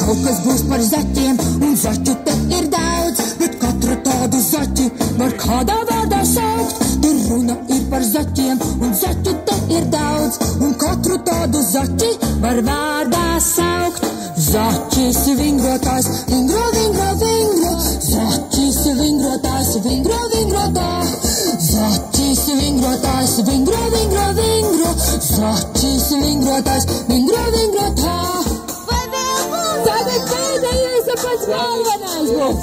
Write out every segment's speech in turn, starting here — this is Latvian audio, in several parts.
Kaut kas būs par zaķiem, un zaķu te ir daudz, bet katru tādu zaķi var kādā vārdā saukt. Tur runa ir par zaķiem, un zaķu te ir daudz, un katru tādu zaķi var vārdā saukt. Zaķis vingrotājs, vingro, vingro, vingro, zaķis vingrotājs, vingro, vingro, tā. Zaķis vingrotājs, vingro, vingro, vingro, zaķis vingrotājs, vingro, vingro, tā. Vai vēl būs? Tagad pēdējais ir pats galvenais būs.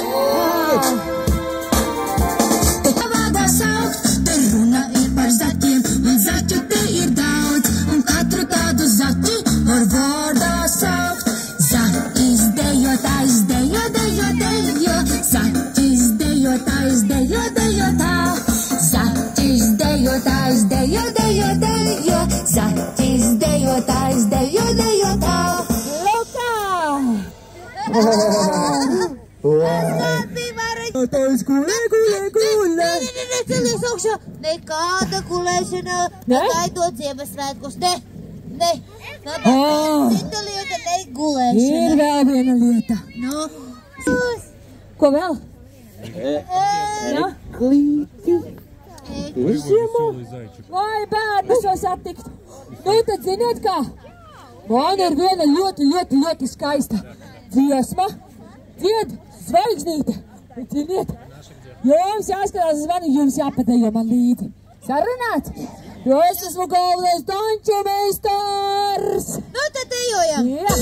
Tā vārdā saukt, te runa ir par zaķiem, un zaķu te ir daudz, un katru tādu zaķi var vārdā saukt. Zaķis dejotājs, dejo, dejo, dejo, zaķis dejotājs, dejo, dejo, tā. Zaķis dejotājs, dejo, dejo, dejo, zaķis dejotājs, dejo, dejo, tā. Necelies augšā, nekāda gulēšana, negaidot Ziemassvētkus, ne. Cita lieta, ne gulēšana. Ir vēl viena lieta. Nu. Ko vēl? Klīti. Ziemā. Vai bērnus jau satikt? Nu, tad ziniet kā? Man ir viena ļoti skaista dziesma. Dzied zvaigznīte. Ziniet, jums jāskatās uz mani, jums jāpadejo man līdzi. Sarunāt? Jo es esmu galvenais danču meistars. Nu, tad ejojam. Jā.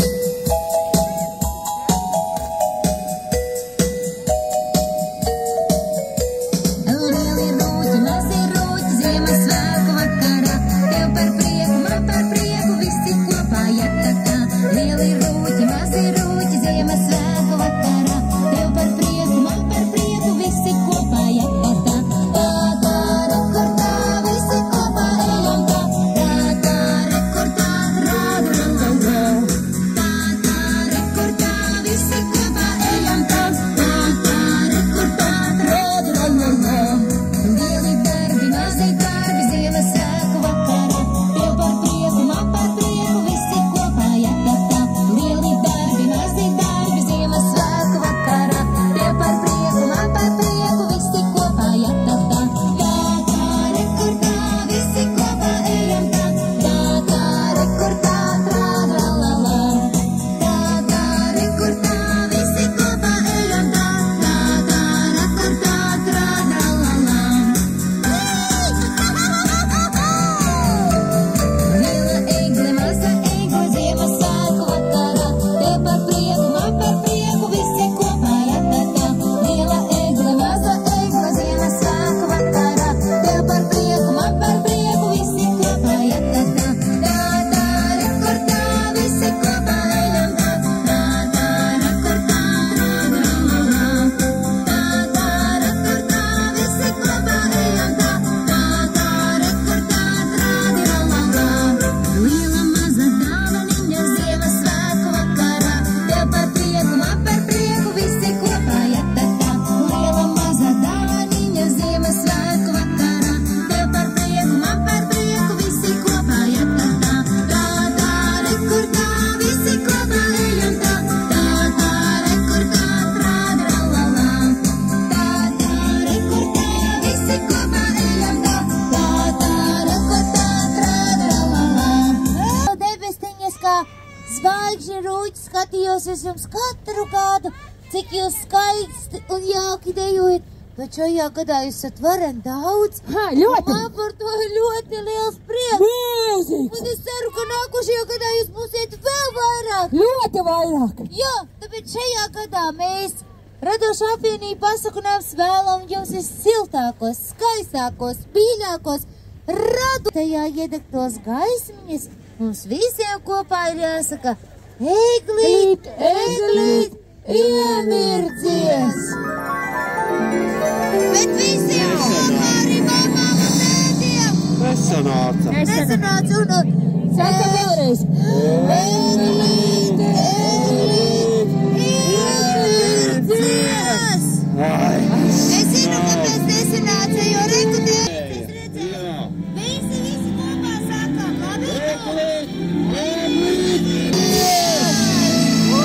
Lieli rūķi, mazi rūķi, Ziemassvētku vakarā. Tev par prieku, man par prieku, visi kopā jātatā. Lieli rūķi, mazi rūķi, Ziemassvētku vakarā. Tev par prieku, man par prieku, visi kopā jātatā. Tā, tā, rekordā, visi kopā ejam tā. Tā, tā, rekordā, rāda, rāda, rāda. Tā, tā, rekordā, visi kopā ejam tā. Tā, tā, rekordā, rāda, rāda, rāda. Lieli darbi, mazi darbi, Ziemassvētku vakarā. Tev par prieku, man par prieku, visi kopā jātatā. Lieli darbi, mazi darbi, Ziemassvētku vakarā. Tev par prieku, man par prieku, visi kopā jātatā. Tā, tā, rekordā, visi kopā ejam tā. Tā, tā, rekordā, trāda, la, la. Tā, tā, rekordā, visi kopā ejam tā. Tā, tā, rekordā, trāda, la, la. Liela egle, maza egle, Ziemassvētku vakarā. Tev par prieku, man par prieku, visi kopā jātatā. Liela egle, maza egle, Ziemassvētku vakarā. Tev par prieku, man par prieku, visi kopā jātatā. Tā, tā, rekordā, visi kopā ejam tā. Tā, tā, rekordā, trāda, la, la. Tā, tā, rekordā, visi kopā ejam tā. Tā, tā, rekordā, trāda, la, la. Liela maza dāvaniņa Ziemassvētku vakarā. Tev par prieku, man par prieku, visi kopā jātatā. Liela maza dāvaniņa Ziemassvētku vakarā. Tev par prieku, man par prieku, visi kopā jātatā. Tā, tā, rekordā, visi kopā ejam tā. Tā, tā, rekordā, trāda, la, la. Tā, tā, rekordā, visi kopā ejam tā. Tā, tā, rekordā, trāda, la, la. Debestiņas kā zvaigžņu rūķi, skatījos uz jums katru gadu, cik jūs skaisti un jauki dejojat. Bet šajā gadā jūs esat varen daudz. Ļoti. Man par to ir ļoti liels prieks. Milzīgs. Un es ceru, ka nākošajā gadā jūs būsiet vēl vairāk. Ļoti vairāk. Jā, tāpēc šajā gadā mēs Radošā apvienība Pasakunājums vēlam jums vissiltākos, skaistākos, mīļākos, tajā iedegtos gaismiņas. Mums visiem kopā ir jāsaka eglīt, eglīt, iemirdzies! Bet visiem kopā arī mamām un tētiem! Nesanāca. Nesanāca un... Saka vēlreiz. Eglīt, eglīt, iemirdzies! Es zinu, kāpēc nesanāca, jo reku tētis redzēja. Visi kopā sākam, labi? Eglīt, eglīt, iemirdzies!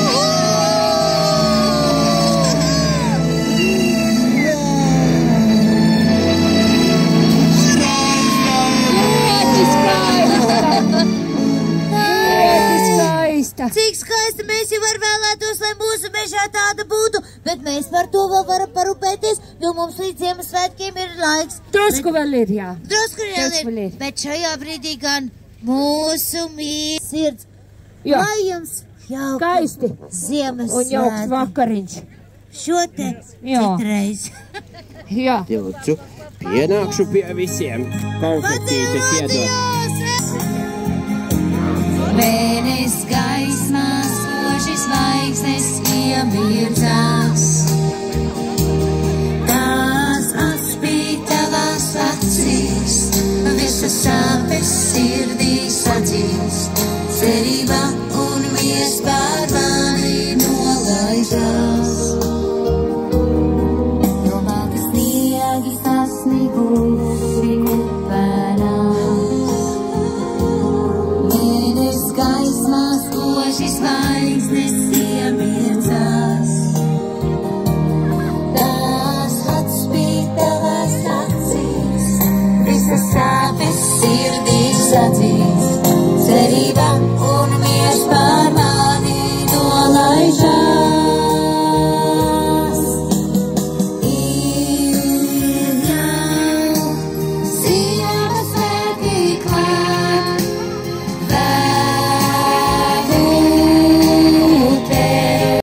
skaista. Cik skaista mēs jau var vēlētos, lai mūsu mežā tāda būtu, bet mēs par to vēl varam parūpēties, jo mums līdz Ziemassvētkiem ir laiks. Drusku vēl ir, jā. Drusku vēl ir, bet šajā brīdī gan mūsu sirds. Jā. Lai jums jauka Skaisti. Ziemassvētki. Un jauks vakariņš. Šo te Jā. citreiz. Jā. Lūdzu, pienākšu pie visiem konfetītes iedot. Adios!